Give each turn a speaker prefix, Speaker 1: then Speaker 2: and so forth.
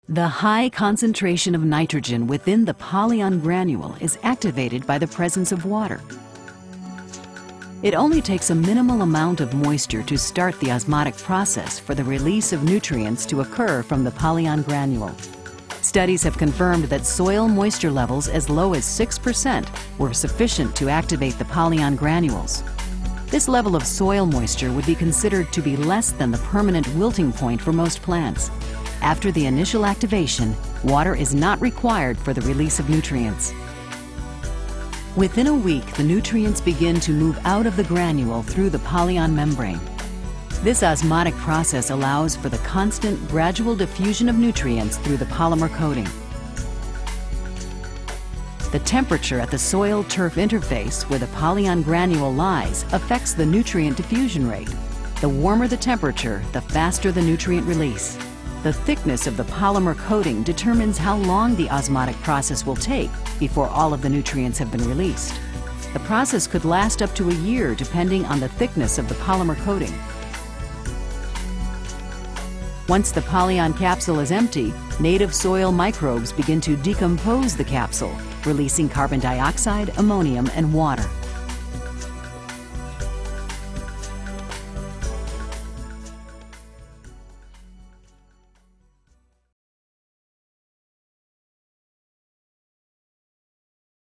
Speaker 1: The high concentration of nitrogen within the polyon granule is activated by the presence of water. It only takes a minimal amount of moisture to start the osmotic process for the release of nutrients to occur from the polyon granule. Studies have confirmed that soil moisture levels as low as 6% were sufficient to activate the polyon granules. This level of soil moisture would be considered to be less than the permanent wilting point for most plants. After the initial activation, water is not required for the release of nutrients. Within a week, the nutrients begin to move out of the granule through the polyon membrane. This osmotic process allows for the constant, gradual diffusion of nutrients through the polymer coating. The temperature at the soil-turf interface where the polyon granule lies affects the nutrient diffusion rate. The warmer the temperature, the faster the nutrient release. The thickness of the polymer coating determines how long the osmotic process will take before all of the nutrients have been released. The process could last up to a year depending on the thickness of the polymer coating. Once the polyon capsule is empty, native soil microbes begin to decompose the capsule, releasing carbon dioxide, ammonium, and water.